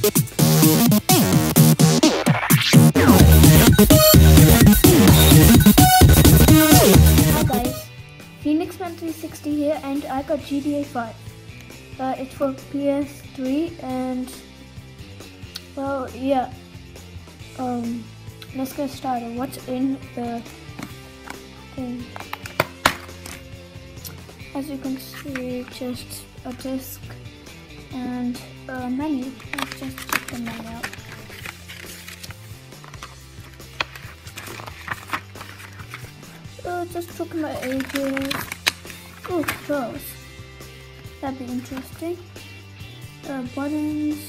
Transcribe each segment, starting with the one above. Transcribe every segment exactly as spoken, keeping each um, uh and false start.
three sixty here, and I got G T A five. Uh, it's for P S three, and well, yeah. Um, let's get started. What's in the thing? As you can see, just a disc and a menu. Let's just check the menu out. So just took my ages. Oh, controls. That'd be interesting. Uh, buttons.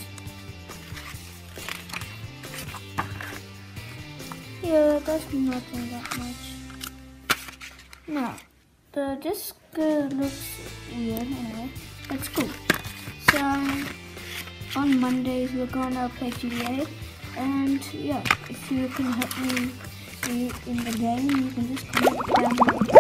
Yeah, that's nothing that much. Now, the disc uh, looks weird anyway. That's cool. So, on Mondays we're gonna play G T A. And yeah, if you can help me in the game, you can just comment down below.